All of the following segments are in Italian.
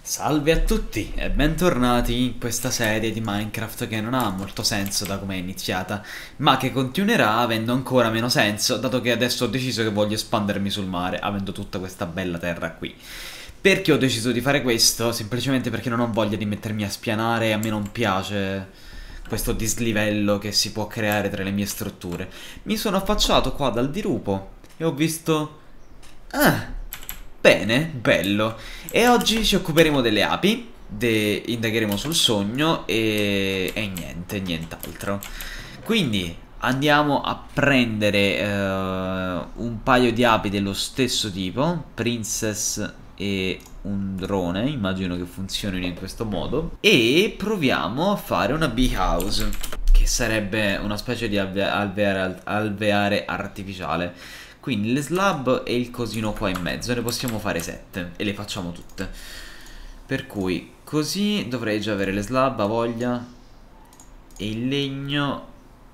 Salve a tutti e bentornati in questa serie di Minecraft che non ha molto senso da come è iniziata, ma che continuerà avendo ancora meno senso, dato che adesso ho deciso che voglio espandermi sul mare, avendo tutta questa bella terra qui. Perché ho deciso di fare questo? Semplicemente perché non ho voglia di mettermi a spianare e a me non piace questo dislivello che si può creare tra le mie strutture. Mi sono affacciato qua dal dirupo e ho visto... Ah! Bene, bello. E oggi ci occuperemo delle api, indagheremo sul sogno e nient'altro. Quindi andiamo a prendere un paio di api dello stesso tipo, Princess e un drone, immagino che funzionino in questo modo, e proviamo a fare una bee house, che sarebbe una specie di alveare artificiale. Quindi le slab e il cosino qua in mezzo, ne possiamo fare 7 e le facciamo tutte. Per cui così dovrei già avere le slab a voglia e il legno.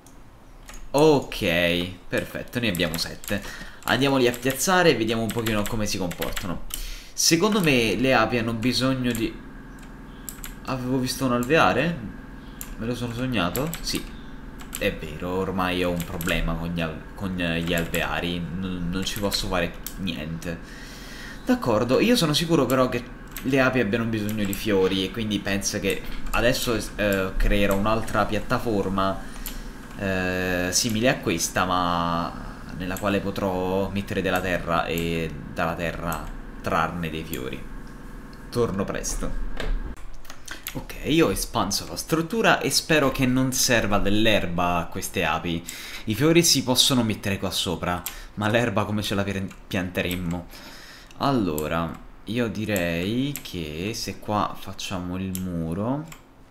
Ok, perfetto, ne abbiamo 7. Andiamoli a piazzare e vediamo un pochino come si comportano. Secondo me le api hanno bisogno di... Avevo visto un alveare? Me lo sono sognato? Sì. È vero, ormai ho un problema con gli alveari, non ci posso fare niente. D'accordo, io sono sicuro però che le api abbiano bisogno di fiori e quindi penso che adesso creerò un'altra piattaforma simile a questa, ma nella quale potrò mettere della terra e dalla terra trarne dei fiori. Torno presto. Ok, io ho espanso la struttura e spero che non serva dell'erba a queste api. I fiori si possono mettere qua sopra, ma l'erba come ce la pianteremmo? Allora, io direi che se qua facciamo il muro...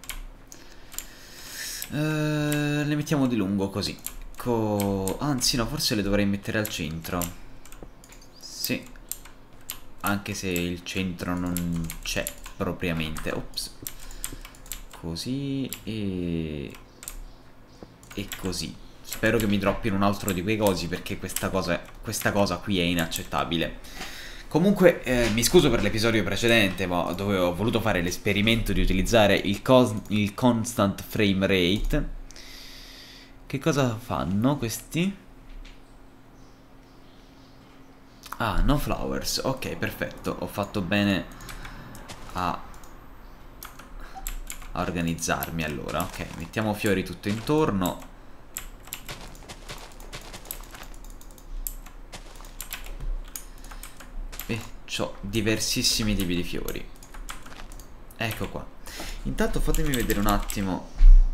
le mettiamo di lungo così. Anzi no, forse le dovrei mettere al centro. Sì. Anche se il centro non c'è propriamente. Ops. Così e così. Spero che mi droppino un altro di quei cosi perché questa cosa qui è inaccettabile. Comunque mi scuso per l'episodio precedente, ma dove ho voluto fare l'esperimento di utilizzare il constant frame rate. Che cosa fanno questi? Ah, no flowers. Ok, perfetto. Ho fatto bene a organizzarmi allora. Ok, mettiamo fiori tutto intorno. E c'ho diversissimi tipi di fiori. Ecco qua. Intanto fatemi vedere un attimo.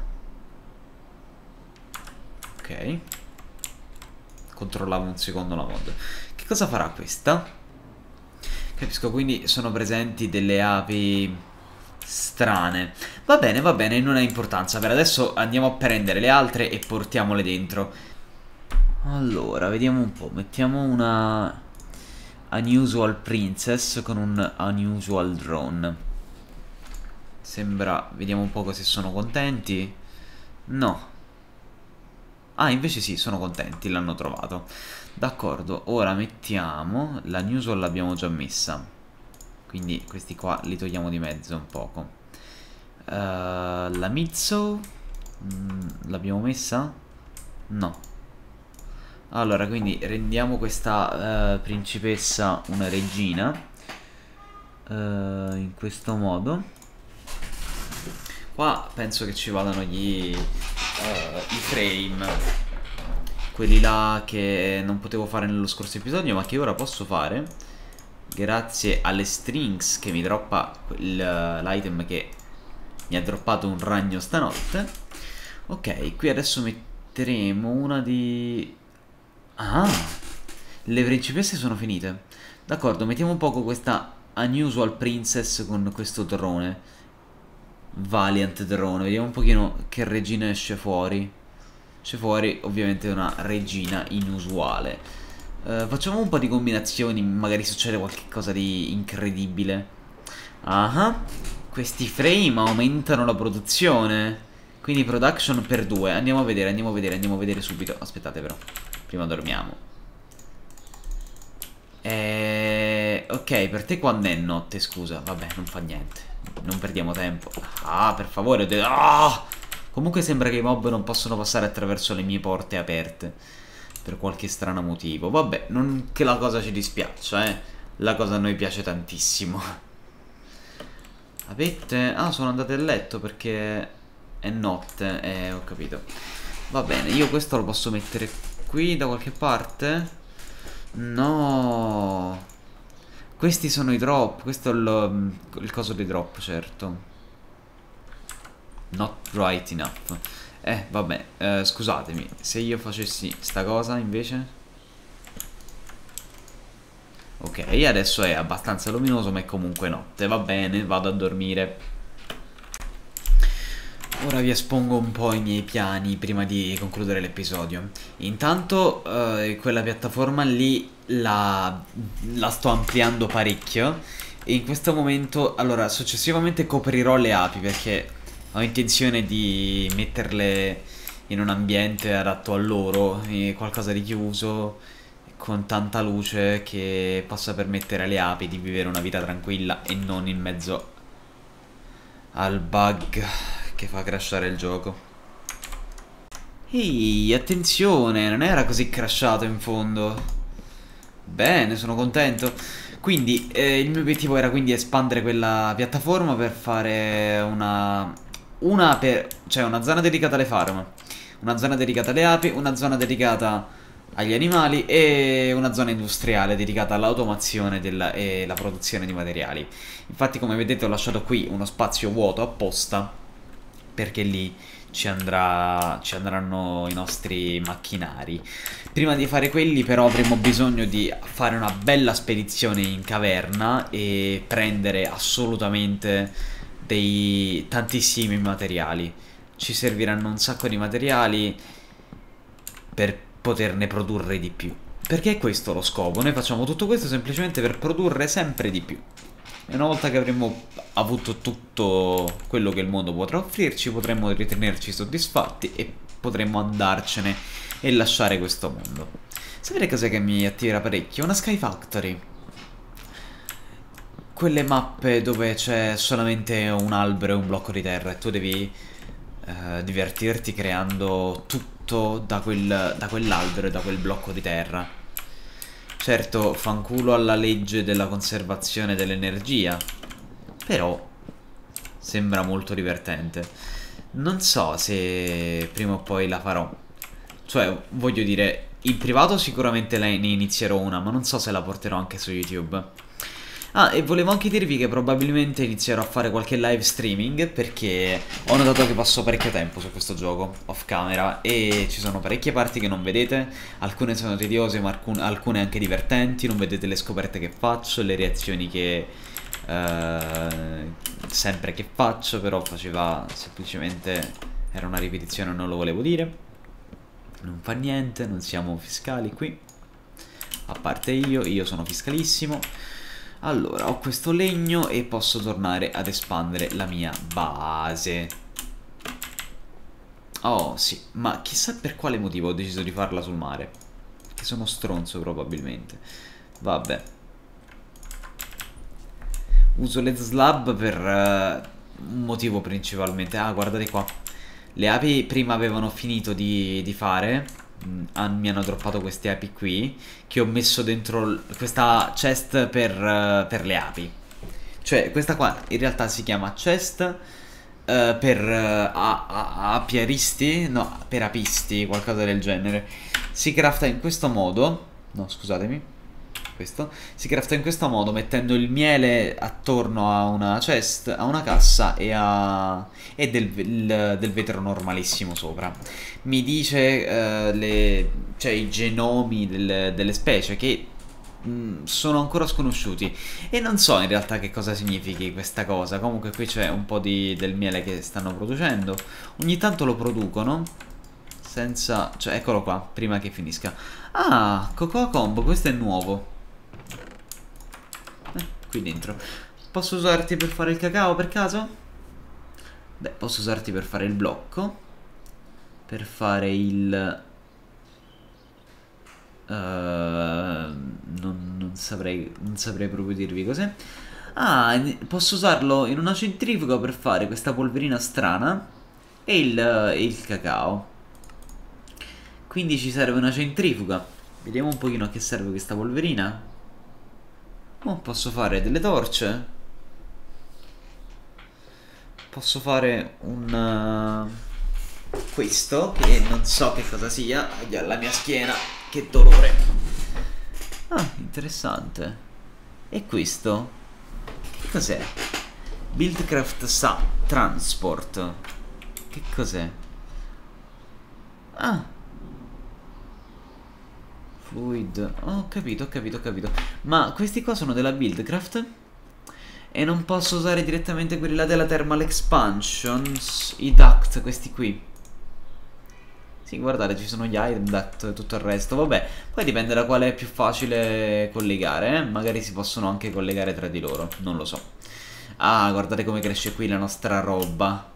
Ok. Controllavo un secondo la mod. Che cosa farà questa? Capisco, quindi sono presenti delle api strane. Va bene, non ha importanza. Per adesso andiamo a prendere le altre e portiamole dentro. Allora, vediamo un po'. Mettiamo una Unusual Princess con un Unusual Drone. Sembra... Vediamo un po' se sono contenti. No. Ah, invece sì, sono contenti, l'hanno trovato. D'accordo, ora mettiamo... La Unusual l'abbiamo già messa. Quindi questi qua li togliamo di mezzo un poco. La Mitsu l'abbiamo messa? No. Allora, quindi rendiamo questa principessa una regina in questo modo. Qua penso che ci vadano i frame, quelli là che non potevo fare nello scorso episodio ma che ora posso fare grazie alle strings che mi droppa l'item che mi ha droppato un ragno stanotte. Ok, qui adesso metteremo una di... Ah, le principesse sono finite. D'accordo, mettiamo un poco questa Unusual Princess con questo drone. Valiant drone, vediamo un pochino che regina esce fuori. Esce fuori ovviamente una regina inusuale. Facciamo un po' di combinazioni, magari succede qualcosa di incredibile. Ah, questi frame aumentano la produzione. Quindi production per 2. Andiamo a vedere subito. Aspettate però, prima dormiamo. Ok, per te quando è notte, scusa. Vabbè, non fa niente. Non perdiamo tempo. Ah, per favore, Comunque sembra che i mob non possono passare attraverso le mie porte aperte. Per qualche strano motivo. Vabbè, non che la cosa ci dispiaccia, eh. La cosa a noi piace tantissimo. Avete... Ah, sono andate a letto perché è notte. Ho capito. Va bene, io questo lo posso mettere qui da qualche parte? No. Questi sono i drop. Questo è il coso dei drop, certo. Not right enough. Vabbè, scusatemi. Se io facessi sta cosa invece... Ok, adesso è abbastanza luminoso, ma è comunque notte. Va bene, vado a dormire. Ora vi espongo un po' i miei piani prima di concludere l'episodio. Intanto, quella piattaforma lì la sto ampliando parecchio. E in questo momento, allora, successivamente coprirò le api perché ho intenzione di metterle in un ambiente adatto a loro, qualcosa di chiuso, con tanta luce che possa permettere alle api di vivere una vita tranquilla e non in mezzo al bug che fa crashare il gioco. Ehi, attenzione, non era così crashato in fondo. Bene, sono contento. Quindi, il mio obiettivo era quindi espandere quella piattaforma per fare cioè una zona dedicata alle farm, una zona dedicata alle api, una zona dedicata agli animali e una zona industriale dedicata all'automazione e la produzione di materiali. Infatti, come vedete, ho lasciato qui uno spazio vuoto apposta perché lì ci andranno i nostri macchinari. Prima di fare quelli però avremo bisogno di fare una bella spedizione in caverna e prendere assolutamente dei tantissimi materiali. Ci serviranno un sacco di materiali per poterne produrre di più. Perché è questo lo scopo, noi facciamo tutto questo semplicemente per produrre sempre di più. E una volta che avremo avuto tutto quello che il mondo potrà offrirci, potremmo ritenerci soddisfatti e potremmo andarcene e lasciare questo mondo. Sapete cos'è che mi attira parecchio? Una Sky Factory. Quelle mappe dove c'è solamente un albero e un blocco di terra e tu devi divertirti creando tutto da quell'albero e da quel blocco di terra. Certo, fanculo alla legge della conservazione dell'energia, però sembra molto divertente. Non so se prima o poi la farò. Cioè, voglio dire, in privato sicuramente ne inizierò una, ma non so se la porterò anche su YouTube. Ah, e volevo anche dirvi che probabilmente inizierò a fare qualche live streaming perché ho notato che passo parecchio tempo su questo gioco off camera e ci sono parecchie parti che non vedete, alcune sono tediose ma alcune anche divertenti, non vedete le scoperte che faccio, le reazioni che sempre che faccio, però faceva semplicemente, era una ripetizione, non lo volevo dire. Non fa niente, non siamo fiscali qui, a parte io sono fiscalissimo. Allora, ho questo legno e posso tornare ad espandere la mia base. Oh, sì, ma chissà per quale motivo ho deciso di farla sul mare. Che sono stronzo, probabilmente. Vabbè. Uso le slab per un motivo principalmente. Ah, guardate qua. Le api prima avevano finito di fare. Mi hanno droppato queste api qui che ho messo dentro questa chest per le api. Cioè questa qua in realtà si chiama chest per apiaristi. No, per apisti, qualcosa del genere. Si crafta in questo modo. No, scusatemi. Questo si crafta in questo modo, mettendo il miele attorno a una chest, a una cassa e del vetro normalissimo sopra. Mi dice cioè i genomi delle specie che sono ancora sconosciuti e non so in realtà che cosa significhi questa cosa. Comunque qui c'è un po' del miele che stanno producendo. Ogni tanto lo producono senza... cioè eccolo qua, prima che finisca. Ah, Cocoa Combo, questo è nuovo. Qui dentro. Posso usarti per fare il cacao per caso? Beh, posso usarti per fare il blocco. Per fare il... non saprei proprio dirvi cos'è. Ah, posso usarlo in una centrifuga per fare questa polverina strana e il cacao. Quindi ci serve una centrifuga. Vediamo un pochino a che serve questa polverina. Oh, posso fare delle torce. Posso fare un... questo, che non so che cosa sia. La mia schiena, che dolore. Ah, interessante. E questo? Che cos'è? Buildcraft Transport. Che cos'è? Ah, Fluid. Oh, ho capito, ho capito, ho capito. Ma questi qua sono della Buildcraft? E non posso usare direttamente quelli là della Thermal Expansions. I duct, questi qui. Sì, guardate, ci sono gli item duct e tutto il resto. Vabbè, poi dipende da quale è più facile collegare, Magari si possono anche collegare tra di loro, non lo so. Ah, guardate come cresce qui la nostra roba.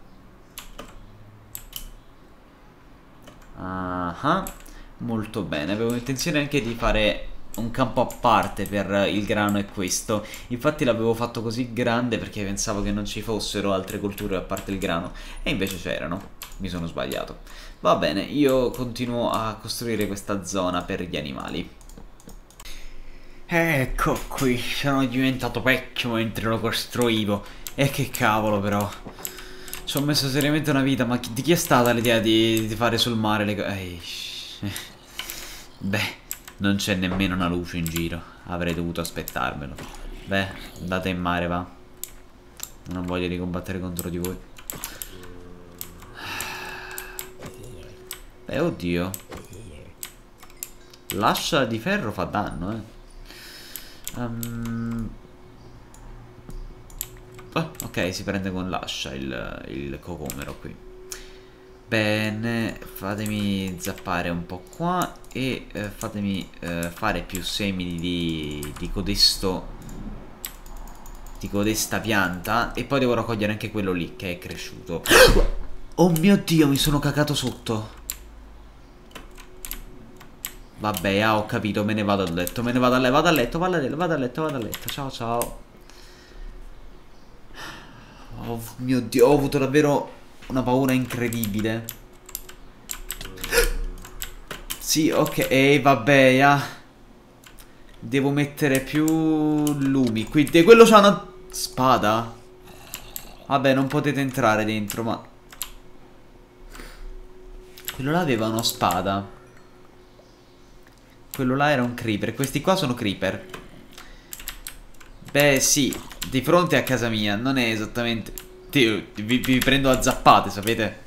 Ah, molto bene. Avevo intenzione anche di fare un campo a parte per il grano e questo. Infatti l'avevo fatto così grande perché pensavo che non ci fossero altre colture a parte il grano. E invece c'erano. Mi sono sbagliato. Va bene, io continuo a costruire questa zona per gli animali. Ecco qui, sono diventato vecchio mentre lo costruivo. E che cavolo però. Ci ho messo seriamente una vita, ma di chi è stata l'idea di fare sul mare le cose? Beh, non c'è nemmeno una luce in giro. Avrei dovuto aspettarmelo. Beh, andate in mare, va. Non ho voglia di combattere contro di voi. Beh, oddio. L'ascia di ferro fa danno, Oh, ok, si prende con l'ascia il cocomero qui. Bene, fatemi zappare un po' qua e fatemi fare più semi di codesta pianta. E poi devo raccogliere anche quello lì che è cresciuto. Oh mio Dio, mi sono cacato sotto. Vabbè, ho capito, me ne vado a letto, me ne vado a letto, vado a letto, vado a letto, vado a letto, ciao ciao. Oh mio Dio, ho avuto davvero una paura incredibile. Sì, ok, vabbè, devo mettere più lumi. Qui, quello c'ha una spada? Vabbè, non potete entrare dentro, ma... quello là aveva una spada. Quello là era un creeper, questi qua sono creeper. Beh, sì, di fronte a casa mia, non è esattamente... vi prendo a zappate, sapete?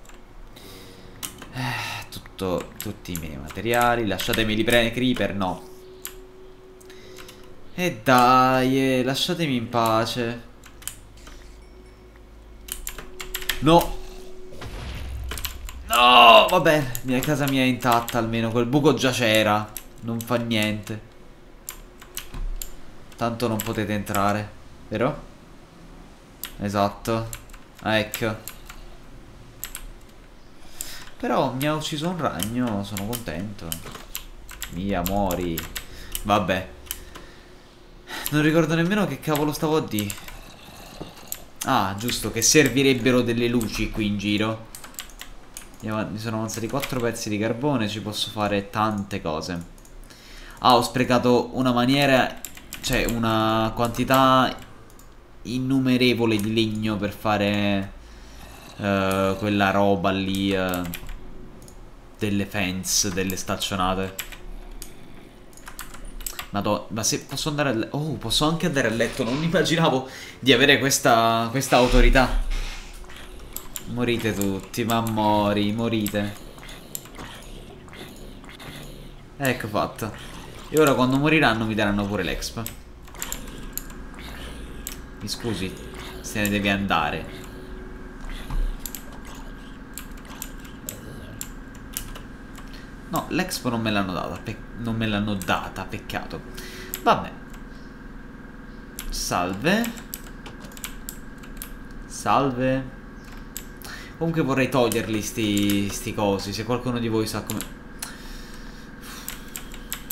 Tutti i miei materiali, lasciatemi prendere creeper, no. E dai, lasciatemi in pace. No. No, vabbè, casa mia è intatta almeno, quel buco già c'era. Non fa niente. Tanto non potete entrare, vero? Esatto. Ecco. Però mi ha ucciso un ragno, sono contento. Via, muori. Vabbè. Non ricordo nemmeno che cavolo stavo a dire. Ah, giusto, che servirebbero delle luci qui in giro. Mi sono avanzati 4 pezzi di carbone, ci posso fare tante cose. Ah, ho sprecato una maniera... cioè, una quantità innumerevole di legno per fare quella roba lì, delle fence, delle staccionate. Madonna, ma se posso andare a letto... oh, posso anche andare a letto, non immaginavo di avere questa autorità. Morite tutti, ma morite. Ecco fatto. E ora quando moriranno mi daranno pure l'exp. Mi scusi, se ne devi andare. No, l'expo non me l'hanno data. Non me l'hanno data, peccato. Vabbè. Salve. Salve. Comunque vorrei toglierli sti cosi. Se qualcuno di voi sa come...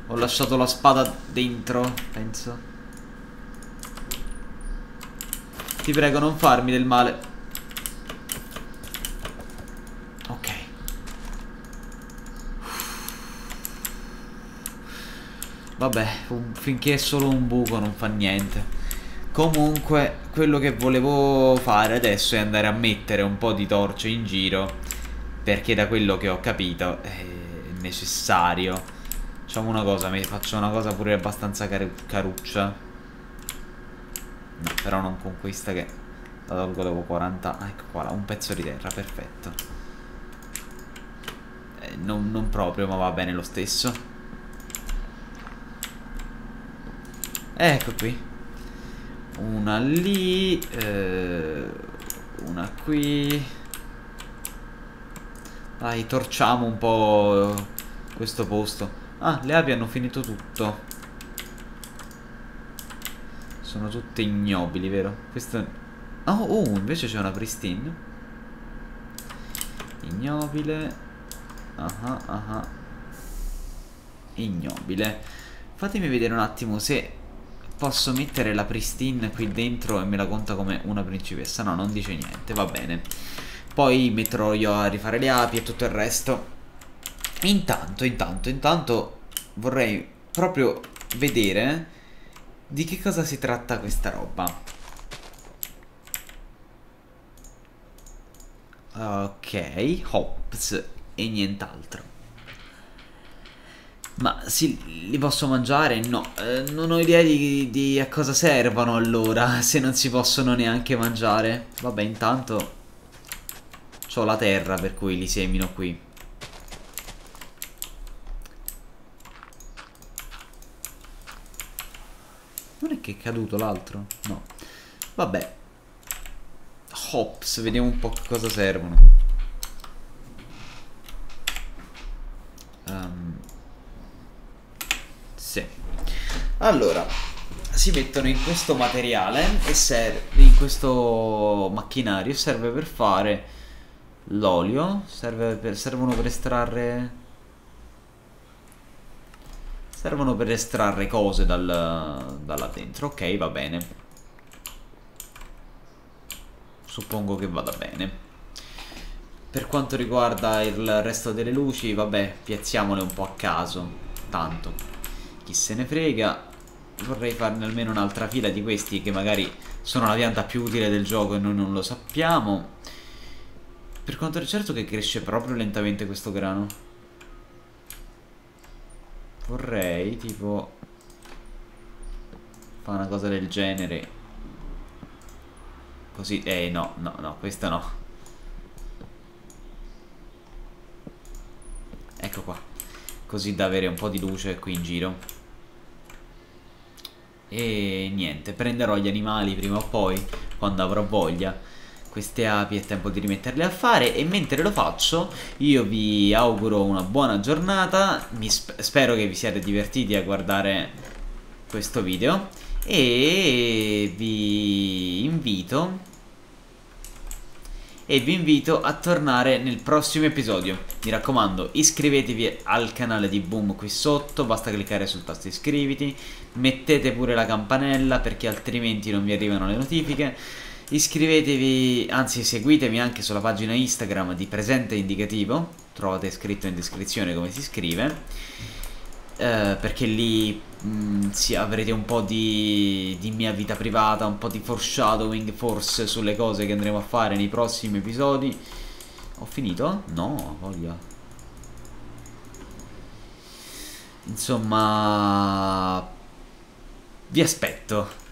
Ho lasciato la spada dentro, penso. Ti prego, non farmi del male. Ok. Vabbè, finché è solo un buco non fa niente. Comunque, quello che volevo fare adesso è andare a mettere un po' di torce in giro, perché da quello che ho capito è necessario. Facciamo una cosa, faccio una cosa pure abbastanza caruccia. No, però non con questa che la tolgo dopo 40. Ecco qua, un pezzo di terra, perfetto. Non proprio, ma va bene lo stesso. Ecco qui. Una lì, una qui. Dai, torciamo un po' questo posto. Ah, le api hanno finito tutto. Sono tutte ignobili, vero? Questo... Oh, invece c'è una pristine. Ignobile. Ignobile. Fatemi vedere un attimo se posso mettere la pristine qui dentro e me la conta come una principessa. No, non dice niente, va bene. Poi metterò io a rifare le api e tutto il resto. Intanto vorrei proprio vedere di che cosa si tratta questa roba. Ok, hops e nient'altro. Ma sì, li posso mangiare? No, non ho idea di a cosa servono allora, se non si possono neanche mangiare. Vabbè, intanto c'ho la terra per cui li semino qui. Non è che è caduto l'altro? No. Vabbè. Hops, vediamo un po' che cosa servono. Sì. Allora, si mettono in questo materiale e serve in questo macchinario, serve per fare l'olio, servono per estrarre cose da là dentro. Ok, va bene. Suppongo che vada bene. Per quanto riguarda il resto delle luci, vabbè, piazziamole un po' a caso. Tanto, chi se ne frega. Vorrei farne almeno un'altra fila di questi che magari sono la pianta più utile del gioco e noi non lo sappiamo. Per quanto è certo che cresce proprio lentamente questo grano. Vorrei tipo fare una cosa del genere. Così, no, questa no. Ecco qua. Così da avere un po' di luce qui in giro. E niente, prenderò gli animali prima o poi, quando avrò voglia. Queste api è tempo di rimetterle a fare. E mentre lo faccio io vi auguro una buona giornata. Spero che vi siate divertiti a guardare questo video. E vi invito a tornare nel prossimo episodio. Mi raccomando, iscrivetevi al canale di Boom qui sotto, basta cliccare sul tasto iscriviti, mettete pure la campanella perché altrimenti non vi arrivano le notifiche. Iscrivetevi, anzi seguitemi anche sulla pagina Instagram di Presente Indicativo, trovate scritto in descrizione come si scrive. Perché lì avrete un po' di mia vita privata, un po' di foreshadowing forse sulle cose che andremo a fare nei prossimi episodi. Ho finito? No, voglia. Insomma, vi aspetto.